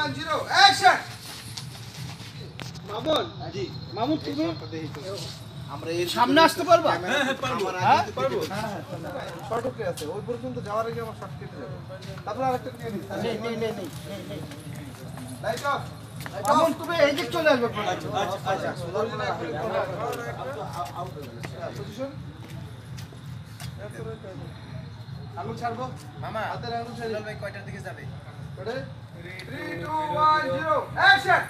1 0 action Mamun জি মামুন তুমি আমরা এর সামনে আসতে পারবা হ্যাঁ পারবো হ্যাঁ পারবো শর্ট ওকে আছে ওই পর্যন্ত যাওয়ার আগে আমার শর্ট কেটে যাবে তারপর আরেকটা নিয়ে নিই নেই লাইট অফ মামুন তুমি এই দিক চলে আসবে আচ্ছা পজিশন আঙুল ছাড়বো মামা হাতের আঙুল ছেড়ে ভাই কয়টার দিকে যাবে রেডি 3 2 1 0 অ্যাকশন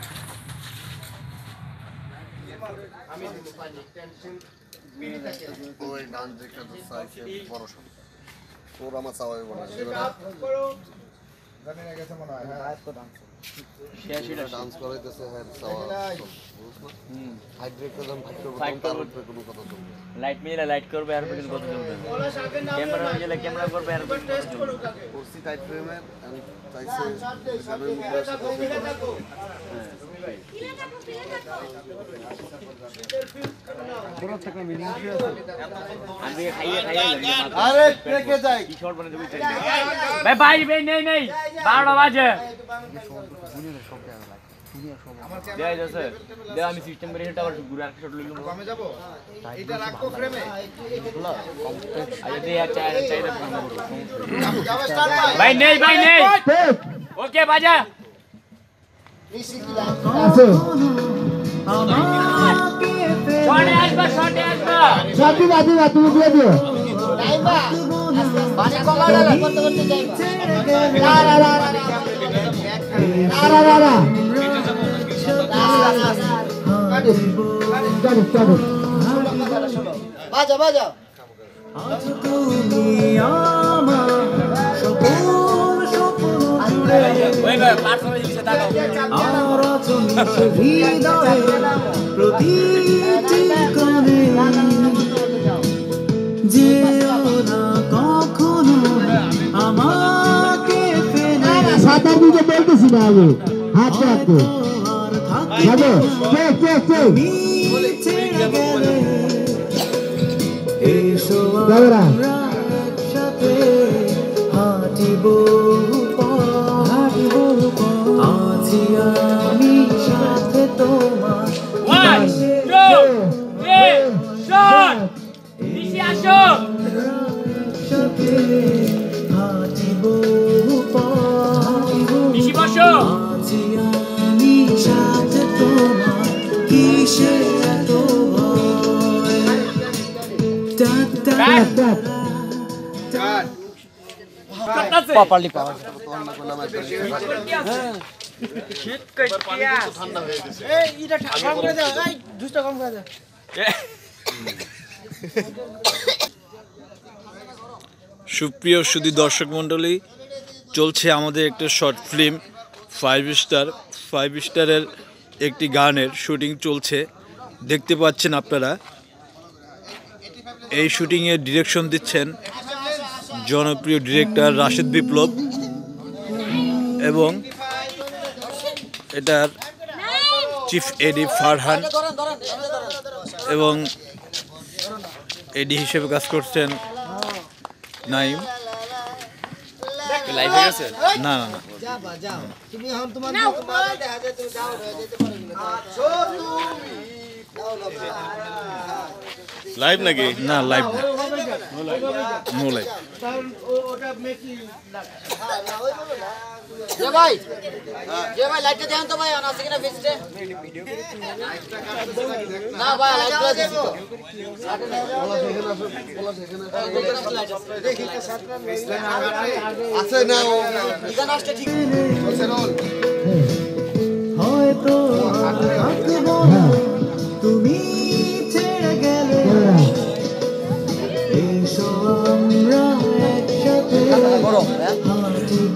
আমি দিব পানি টেনশন পিড়ি থাকে ওই ডান দিকটা তো সাইডে বড় সব তোর আমার চাওয়াই বড় করো জানি না গেছে মনে হয় হ্যাঁ তো ডান্স শেষটা ডান্স করাইতেছে হ্যাঁ চাওয়া বুঝছ না হাইড্রেট কদম ফাইট করব তার উপরে কোনো কথা চলবে লাইট মিলে লাইট করবে আর কিছু কথা চলবে ক্যামেরা মিলে ক্যামেরা করবে আর টেস্ট করো ওসি টাইট ফ্রেমে আমি চাইছি বড় থেকে মিনিং কি আমি খাইয়ে আরে পেকে যাই কি শর্ট বানাতে বুঝছেন ভাই নেই 12টা বাজে দেয়া যাচ্ছে দেয়া আমি সিস্টেম করে এটা আবার ঘুরে আর শট লইলাম কমে যাব এটা রাখো ফ্রেমে আরে দেয়া চাইরা যাও স্টার্ট ভাই নেই ওকে বাজা আছে শটে আসবা সাথী বাদি না তুমি দিয়ে দিও যাইবা পানি কমা ডালা করতে করতে যাইবা রা চলো বাজা বাজা আজ তুমি আমার সকল স্বপ্ন জুড়ে ওই পার্সোনাল জিনিসে তাকাও আমার অচঞ্চল হৃদয়ে প্রতিটি কোণে যেও না কখনো আমাকে ফেলে সাতার দিকে বলতেছি না আমি হাত রাখতে আর থাকতে যাবো চেক তুমি ছেড়ে গেলে এসো যাবেরা আমরা একসাথে হাঁটিব আছি আমি সাথে তোমার 1 2 3 শট নিচে আসো একসাথে হাঁটিব নিচে বসো আছি আমি সাথে তোমার কিসে এত ভয় কাটতাছে প্রপারলি পাওয়ার তখন না করলাম শীত কইটিয়া ঠান্ডা হয়ে গেছে এই এটা কম করে দাও এই দুষ্টা কম করে দাও সুপ্রিয় সুধী দর্শক মণ্ডলী চলছে আমাদের একটা শর্ট ফিল্ম 5 স্টারের একটি গানের শুটিং চলছে দেখতে পাচ্ছেন আপনারা এই শুটিংয়ের ডিরেকশন দিচ্ছেন জনপ্রিয় ডিরেক্টর রাশেদ বিপ্লব এবং এটার চিফ এডি ফারহান এবং এডি হিসেবে কাজ করছেন নাইম লাইভ হয়ে গেছে না যাবা যাও তুমি এখন তোমার মাথা দেখা যায় তুমি যাও যেতে পারো লাইভ নাকি না লাইভ না নো লাইভ ওটা মেকি যে ভাই লাইটটা দেন তো ভাই আছে কিনা ফিক্সডে না ভাই লাইটটা দেন তো আছে না ইদান আসতে ঠিক হয়তো আর থাকবো না তুমি ছেড়ে গেলে এসো আমরা একসাথে হাঁটিব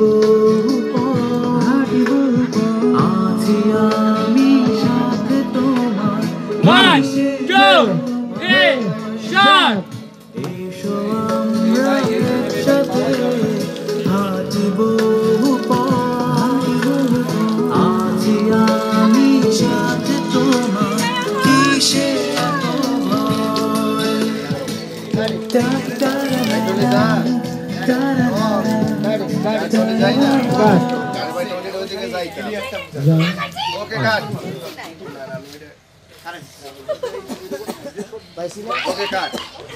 আছি আমি সাথে তোমার 1 2 3 শট এসো আমরা একসাথে হাঁটিব আছি আমি সাথে তোমার কিসে এত ভয় ওকে কাট ওকে কাট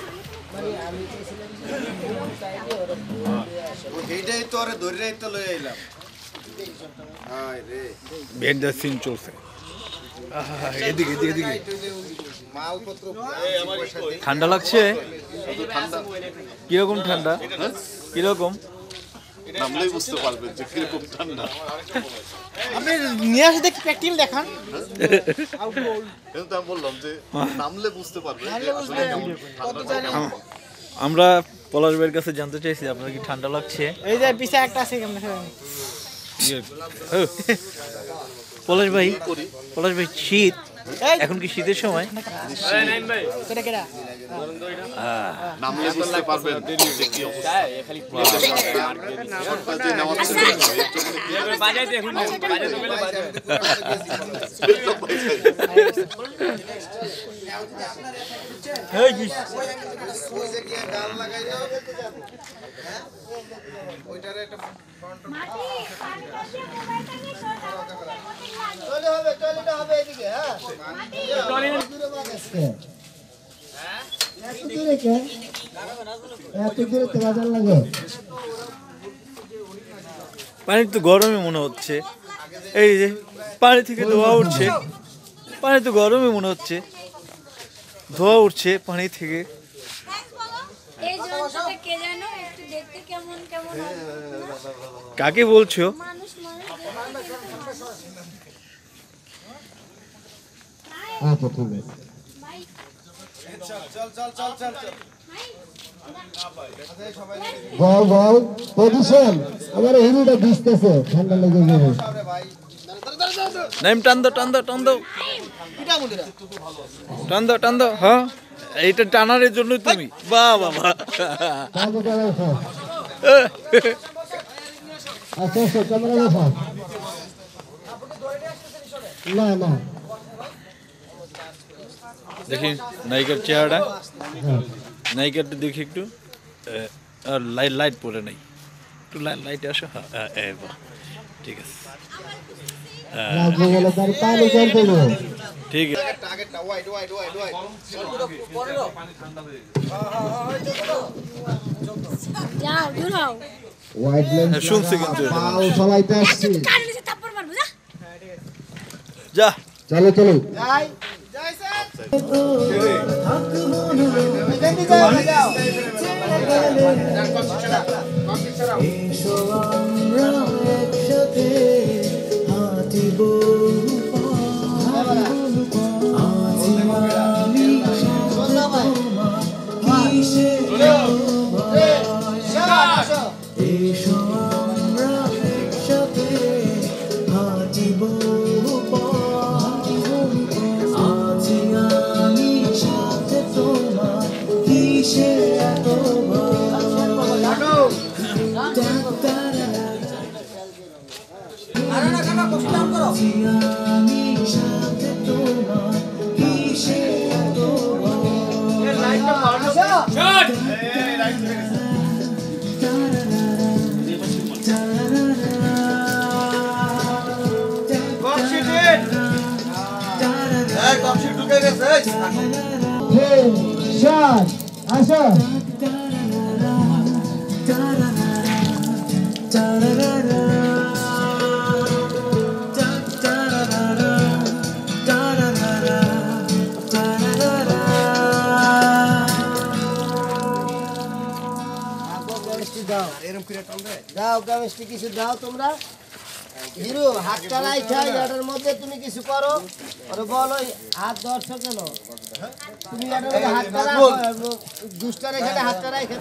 এইটাই তো আরে ধরে তো লই আইলাম হায় রে বেডা সিন চলছে এদিকে এদিকে এদিকে মালপত্র ঠান্ডা লাগছে কিরকম ঠান্ডা কিরকম নামলেই বুঝতে পারবেন যে কিরকম ঠান্ডা আপনি নিয়ে আসে দেখি প্র্যাকটিক্যাল দেখান কিন্তু আমি বললাম যে নামলে বুঝতে পারবেন যে আসলে ঠান্ডা আমরা পলাশ ভাইয়ের কাছে জানতে চাইছি আপনার কি ঠান্ডা লাগছে এই যে পিছে একটা আছে কেমন পলাশ ভাই শীত এখন কি শীতের সময় কেডা কেডা নামলে বুঝতে পারবেন যে কি অবস্থা খালি শর্টটা যে নেওয়া ছিল বাজাইতে এখন বাজাইতে গেলে এই কি ডাল লাগাই দাও ওইটারে একটা টয়লেট হবে এদিকে হ্যাঁ পানি তো গরমই মনে হচ্ছে এই যে পানি থেকে ধোয়া উঠছে পানি তো গরমই মনে হচ্ছে ধোয়া উঠছে পানি থেকে এই জলটা কে জানো একটু দেখতে কেমন কেমন কাকে বলছো মানুষ আচ্ছা ঠিক আছে ভাই চল বল বল পজিশন আমার হিরোটা ভিজতেছে ঠান্ডা লেগে যাবে ভাই নাইম টান দাও টান দাও হ্যাঁ এইটা টানারের জন্য তুমি বাহ বাবা কাজে কাজে খাও আচ্ছা আচ্ছা ক্যামেরা দেখো না না দেখি নায়িকার চেহারাটা হ্যাঁ নায়িকাটা দেখি একটু লাইট পড়ে নাই একটু লাইটে আসো হ্যাঁ বাহ ঠিক আছে রাজু গেলে তার পানি চলতে গো ঠিক আছে টার্গেটটা ওয়াইড যাও দূর হও ওয়াইড লেন্স শুনছি কিন্তু পাও সবাইতে আসছে কানে নিচে থাপ্পড় মারবো যা যা চলো চলো এসো আমরা একসাথে হাঁটিব আজ আমি কিসে এসো আমরা একসাথে হাঁটিব আজ আমি সাথে তোমার কিসে এত আমি সাথে তোমার কিসে এত শট আসো দাও কেমিস্ট্রি কিছু দাও তোমরা হিরো হাতটা রাইখা এটার মধ্যে তুমি কিছু করো আর বলো হাত ধরছো কেন তুমি এটার মধ্যে হাতটা রাখো দুষ্টার এখানে হাতটা রাইখা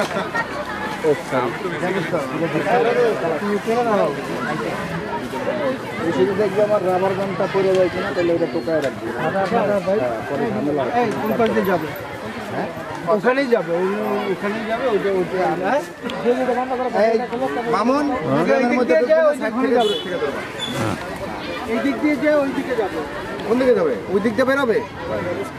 আমার রাবার গানটা পড়ে যায় কিনা তাহলে ওটা টোকায় রাখবি যাবে ওখানেই যাবে ওখানেই যাবে ওইটা মামুন এই দিক দিয়ে যে ওই দিকে যাবে কোন দিকে যাবে ওই দিক দিয়ে বেরোবে